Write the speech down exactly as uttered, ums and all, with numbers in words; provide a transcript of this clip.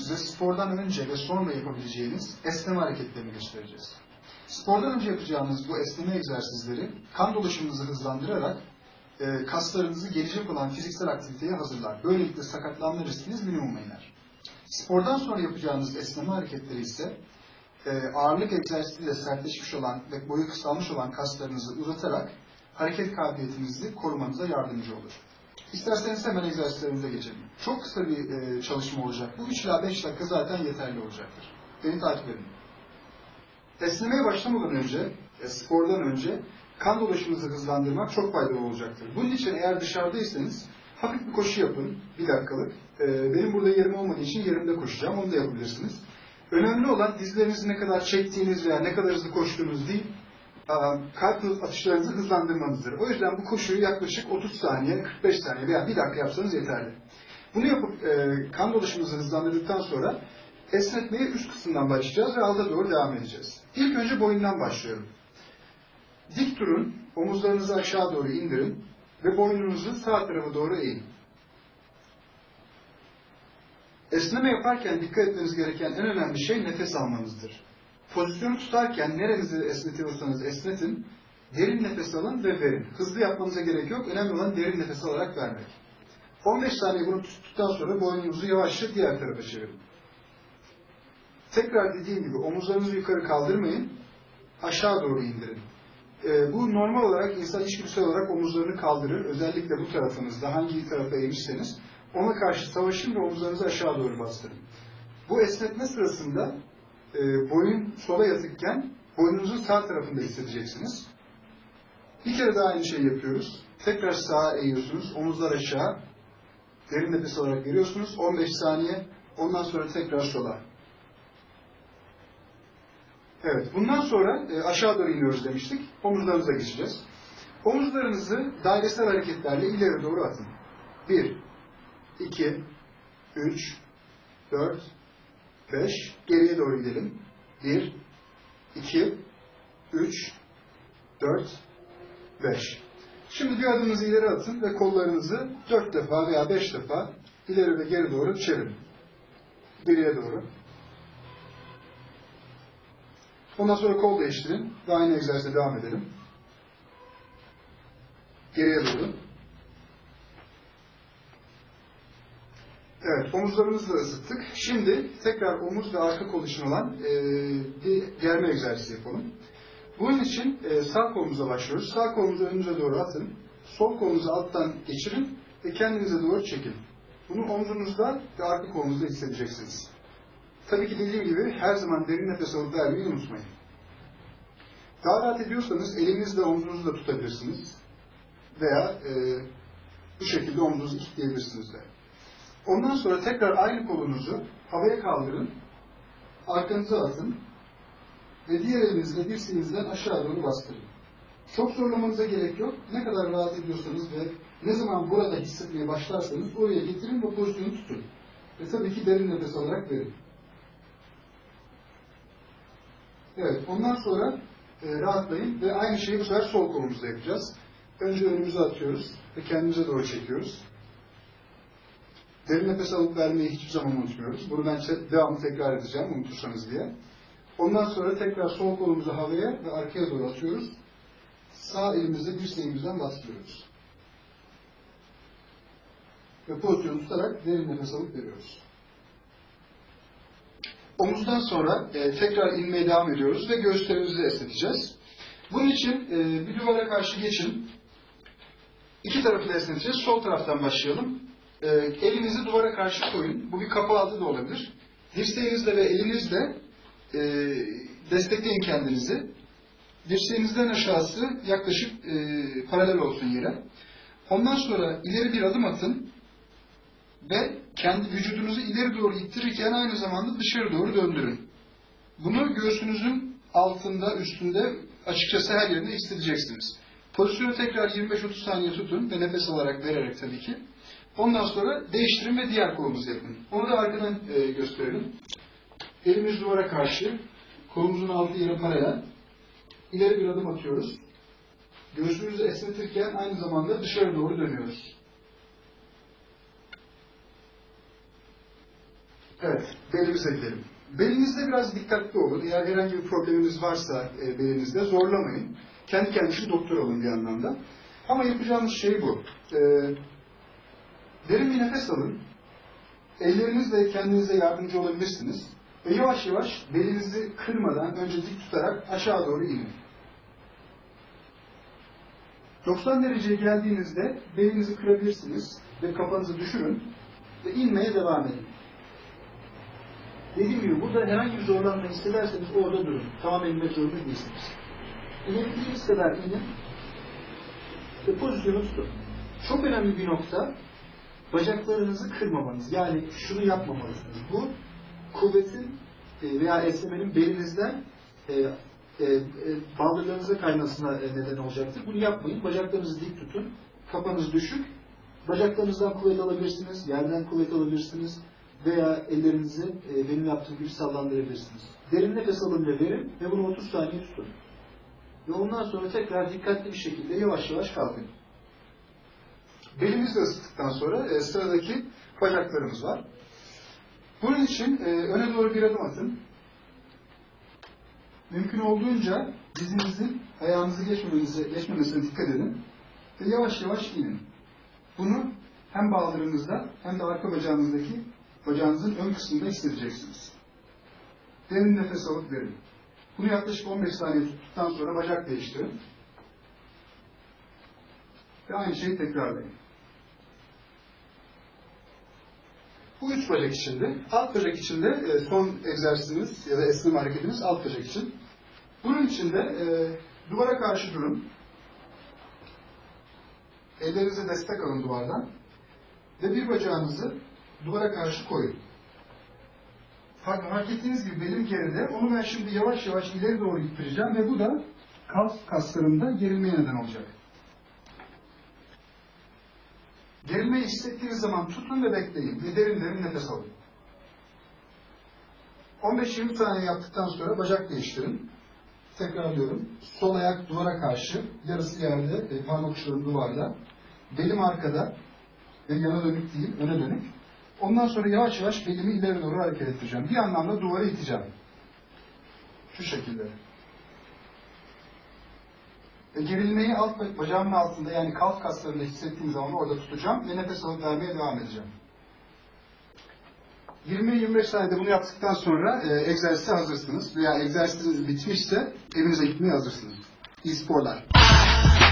size spordan önce ve sonra yapabileceğiniz esneme hareketlerini göstereceğiz. Spordan önce yapacağınız bu esneme egzersizleri kan dolaşımınızı hızlandırarak e, kaslarınızı gelecek olan fiziksel aktiviteye hazırlar. Böylelikle sakatlanma riskiniz minimuma iner. Spordan sonra yapacağınız esneme hareketleri ise e, ağırlık egzersiziyle sertleşmiş olan ve boyu kısalmış olan kaslarınızı uzatarak hareket kabiliyetinizi korumanıza yardımcı olur. İsterseniz hemen egzersizlerimize geçelim. Çok kısa bir e, çalışma olacak. Bu üç ila beş dakika zaten yeterli olacaktır. Beni takip edin. Esnemeye başlamadan önce, e, spordan önce kan dolaşımınızı hızlandırmak çok faydalı olacaktır. Bunun için eğer dışarıdaysanız hafif bir koşu yapın, bir dakikalık. E, benim burada yerim olmadığı için yerimde koşacağım, onu da yapabilirsiniz. Önemli olan dizlerinizi ne kadar çektiğiniz veya ne kadar hızlı koştuğunuz değil, kalp atışlarınızı hızlandırmanızdır. O yüzden bu koşuyu yaklaşık otuz saniye, kırk beş saniye veya bir dakika yapsanız yeterli. Bunu yapıp e, kan dolaşımınızı hızlandırdıktan sonra esnetmeye üst kısımdan başlayacağız ve alta doğru devam edeceğiz. İlk önce boyundan başlıyorum. Dik durun, omuzlarınızı aşağı doğru indirin ve boynunuzu sağ tarafa doğru eğin. Esneme yaparken dikkat etmeniz gereken en önemli şey nefes almanızdır. Pozisyonu tutarken nerenizi esnetiyorsanız esnetin, derin nefes alın ve verin. Hızlı yapmanıza gerek yok, önemli olan derin nefes alarak vermek. on beş saniye bunu tuttuktan sonra boynunuzu yavaşça diğer tarafa çevirin. Tekrar dediğim gibi omuzlarınızı yukarı kaldırmayın, aşağı doğru indirin. Ee, bu normal olarak insan içgüdüsel olarak omuzlarını kaldırır, özellikle bu tarafınızda hangi tarafa eğmişseniz ona karşı savaşın ve omuzlarınızı aşağı doğru bastırın. Bu esnetme sırasında e, boyun sola yatıkken boynunuzun sağ tarafında hissedeceksiniz. Bir kere daha aynı şeyi yapıyoruz. Tekrar sağa eğiyorsunuz, omuzlar aşağı, derin nefes alarak veriyorsunuz, on beş saniye, ondan sonra tekrar sola. Evet, bundan sonra e, aşağı doğru iniyoruz demiştik, omuzlarımıza geçeceğiz. Omuzlarınızı dairesel hareketlerle ileri doğru atın. bir, iki, üç, dört, beş, geriye doğru gidelim. bir, iki, üç, dört, beş. Şimdi bir adımınızı ileri atın ve kollarınızı dört defa veya beş defa ileri ve geri doğru çevirin. Geriye doğru. Ondan sonra kol değiştirin ve aynı egzersize devam edelim. Geriye doğru. Evet, omuzlarımızı da ısıttık. Şimdi tekrar omuz ve arka kol için olan e, bir germe egzersizi yapalım. Bunun için e, sağ kolumuza başlıyoruz. Sağ kolunuzu önünüze doğru atın. Sol kolunuzu alttan geçirin ve kendinize doğru çekin. Bunu omzunuzda ve arka kolunuzda hissedeceksiniz. Tabii ki dediğim gibi her zaman derin nefes alıp vermeyi unutmayın. Daha rahat ediyorsanız elinizle omzunuzu da tutabilirsiniz. Veya e, bu şekilde omzunuzu kilitleyebilirsiniz de. Ondan sonra tekrar aynı kolunuzu havaya kaldırın, arkanıza atın ve diğer elinizle dirseğinizden aşağı doğru bastırın. Çok zorlamanıza gerek yok. Ne kadar rahat ediyorsanız ve ne zaman burada hissetmeye başlarsanız oraya getirin ve pozisyonu tutun. Ve tabii ki derin nefes alarak verin. Evet, ondan sonra e, rahatlayın ve aynı şeyi bu sefer sol kolumuzda yapacağız. Önce önümüze atıyoruz ve kendimize doğru çekiyoruz. Derin nefes alıp vermeyi hiçbir zaman unutmuyoruz. Bunu ben devamlı tekrar edeceğim unutursanız diye. Ondan sonra tekrar sol kolumuzu havaya ve arkaya doğru atıyoruz. Sağ elimizle dirseğimizden bastırıyoruz. Ve pozisyonu tutarak derin nefes alıp veriyoruz. Omuzdan sonra e, tekrar inmeye devam ediyoruz ve göğüslerimizi esneteceğiz. Bunun için e, bir duvara karşı geçin. İki tarafı da esneteceğiz. Sol taraftan başlayalım. E, elinizi duvara karşı koyun. Bu bir kapı altı da olabilir. Dirseğinizle ve elinizle e, destekleyin kendinizi. Dirseğinizden aşağısı yaklaşık e, paralel olsun yere. Ondan sonra ileri bir adım atın ve kendi vücudunuzu ileri doğru ittirirken aynı zamanda dışarı doğru döndürün. Bunu göğsünüzün altında, üstünde, açıkçası her yerinde hissedeceksiniz. Pozisyonu tekrar yirmi beş otuz saniye tutun ve nefes alarak, vererek tabii ki. Ondan sonra değiştirin ve diğer kolumuzu yapın. Onu da arkadan e, gösterelim. Elimiz duvara karşı, kolumuzun altı yere paralel. İleri bir adım atıyoruz. Göğsümüzü esnetirken aynı zamanda dışarı doğru dönüyoruz. Evet, belimize gidelim. Belinizde biraz dikkatli olun. Eğer herhangi bir probleminiz varsa e, belinizde zorlamayın. Kendi kendinizi doktor olun bir anlamda. Ama yapacağımız şey bu. E, derin bir nefes alın. Ellerinizle kendinize yardımcı olabilirsiniz. Ve yavaş yavaş belinizi kırmadan önce dik tutarak aşağı doğru inin. doksan dereceye geldiğinizde belinizi kırabilirsiniz ve kafanızı düşürün ve inmeye devam edin. Dediğim gibi burada herhangi bir zorlanma hissederseniz orada durun. Tamamen inmek zorunda değilsiniz. İnebildiğiniz kadar inin ve pozisyonu tutun. Çok önemli bir nokta bacaklarınızı kırmamanız. Yani şunu yapmamalısınız. Bu kuvvetin veya esnemenin belinizden e, e, e, baldırlarınıza kaymasına neden olacaktır. Bunu yapmayın. Bacaklarınızı dik tutun. Kafanız düşük. Bacaklarınızdan kuvvet alabilirsiniz. Yerden kuvvet alabilirsiniz. Veya ellerinizi e, benim yaptığım gibi sallandırabilirsiniz. Derin nefes alın ve verin ve bunu otuz saniye tutun. Ve ondan sonra tekrar dikkatli bir şekilde yavaş yavaş kalkın. Belimizi ısıttıktan sonra e, sıradaki bacaklarımız var. Bunun için e, öne doğru bir adım atın. Mümkün olduğunca dizinizin ayağınızı geçmemesine dikkat edin. Ve yavaş yavaş inin. Bunu hem baldırınızda hem de arka bacağınızdaki bacağınızın ön kısmında hissedeceksiniz. Derin nefes alıp verin. Bunu yaklaşık on beş saniye tuttuktan sonra bacak değiştirin. Ve aynı şeyi tekrarlayın. Bu üç bacak içinde. Alt bacak içinde son egzersizimiz ya da esneme hareketimiz alt bacak için. Bunun içinde e, duvara karşı durun. Ellerinize destek alın duvardan. Ve bir bacağınızı duvara karşı koyun. Fark ettiğiniz gibi belim geride. Onu ben şimdi yavaş yavaş ileri doğru ittireceğim ve bu da kalf kaslarında gerilmeye neden olacak. Gerilmeyi hissettiğiniz zaman tutun ve bekleyin. Ve derin derin nefes alın. on beş yirmi saniye yaptıktan sonra bacak değiştirin. Tekrarlıyorum. Sol ayak duvara karşı, yarısı yerde, parmak uçlarım duvarda. Belim arkada ve yana dönük değil, öne dönük. Ondan sonra yavaş yavaş belimi ileri doğru hareket ettireceğim. Bir anlamda duvara iteceğim. Şu şekilde. Ve gerilmeyi alt bacağımın altında yani kalf kaslarında hissettiğim zaman orada tutacağım ve nefes alıp vermeye devam edeceğim. yirmi yirmi beş saniyede bunu yaptıktan sonra e, egzersize hazırsınız. Veya egzersiziniz bitmişse evinize gitmeye hazırsınız. İyi sporlar.